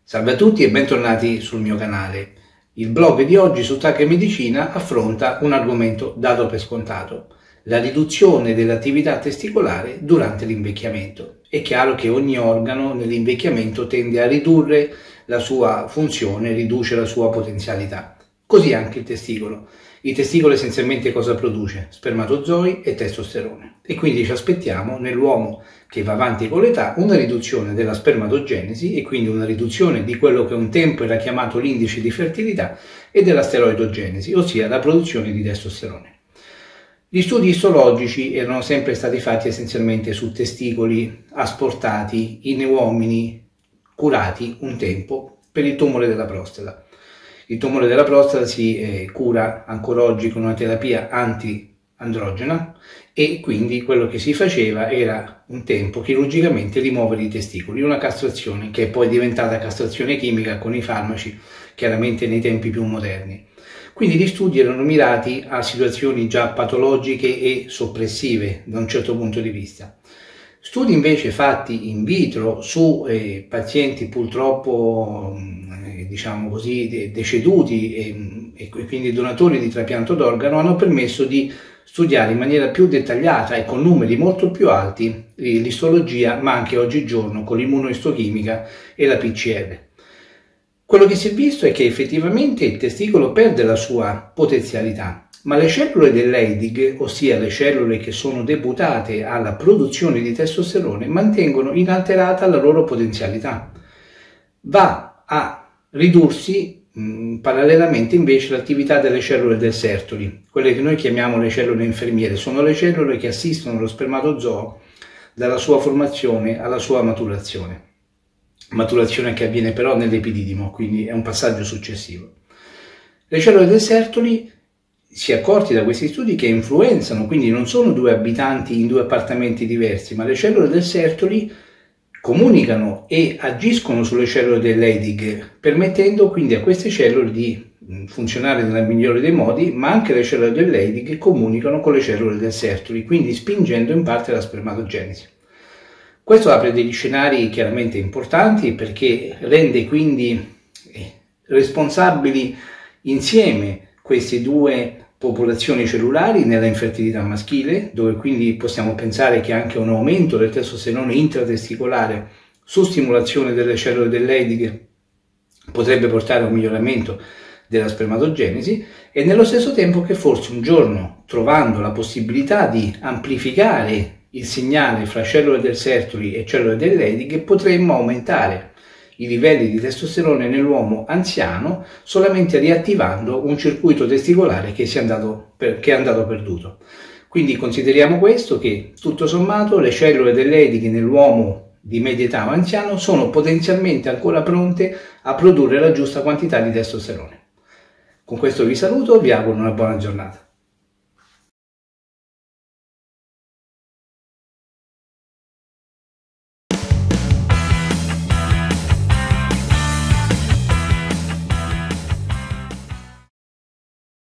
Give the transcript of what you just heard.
Salve a tutti e bentornati sul mio canale. Il blog di oggi su TAC e Medicina affronta un argomento dato per scontato: la riduzione dell'attività testicolare durante l'invecchiamento. È chiaro che ogni organo nell'invecchiamento tende a ridurre la sua funzione, riduce la sua potenzialità. Così anche il testicolo. Il testicolo essenzialmente cosa produce? Spermatozoi e testosterone. E quindi ci aspettiamo nell'uomo che va avanti con l'età una riduzione della spermatogenesi e quindi una riduzione di quello che un tempo era chiamato l'indice di fertilità e della steroidogenesi, ossia la produzione di testosterone. Gli studi istologici erano sempre stati fatti essenzialmente su testicoli asportati in uomini curati un tempo per il tumore della prostata. Il tumore della prostata si cura ancora oggi con una terapia anti-androgena e quindi quello che si faceva era un tempo chirurgicamente rimuovere i testicoli, una castrazione che è poi diventata castrazione chimica con i farmaci, chiaramente nei tempi più moderni. Quindi gli studi erano mirati a situazioni già patologiche e soppressive da un certo punto di vista. Studi invece fatti in vitro su pazienti purtroppo diciamo così, deceduti e quindi donatori di trapianto d'organo hanno permesso di studiare in maniera più dettagliata e con numeri molto più alti l'istologia, ma anche oggigiorno con l'immunoistochimica e la PCR. Quello che si è visto è che effettivamente il testicolo perde la sua potenzialità, ma le cellule dell'Leydig, ossia le cellule che sono deputate alla produzione di testosterone, mantengono inalterata la loro potenzialità. Va a ridursi parallelamente invece l'attività delle cellule del Sertoli, quelle che noi chiamiamo le cellule infermiere. Sono le cellule che assistono lo spermatozoo dalla sua formazione alla sua maturazione che avviene però nell'epididimo, quindi è un passaggio successivo. Le cellule del Sertoli si è accorti da questi studi che influenzano, quindi non sono due abitanti in due appartamenti diversi, ma le cellule del Sertoli comunicano e agiscono sulle cellule dell'Leydig, permettendo quindi a queste cellule di funzionare nel migliore dei modi, ma anche le cellule dell'Leydig comunicano con le cellule del Sertoli, quindi spingendo in parte la spermatogenesi. Questo apre degli scenari chiaramente importanti perché rende quindi responsabili insieme queste due popolazioni cellulari nella infertilità maschile, dove quindi possiamo pensare che anche un aumento del testosterone intratesticolare su stimolazione delle cellule dell'Leydig potrebbe portare a un miglioramento della spermatogenesi, e nello stesso tempo che forse un giorno, trovando la possibilità di amplificare il segnale fra cellule del Sertoli e cellule dell'Leydig, potremmo aumentare i livelli di testosterone nell'uomo anziano solamente riattivando un circuito testicolare che è andato perduto. Quindi consideriamo questo, che tutto sommato le cellule dell'Leydig nell'uomo di media età o anziano sono potenzialmente ancora pronte a produrre la giusta quantità di testosterone. Con questo vi saluto, vi auguro una buona giornata.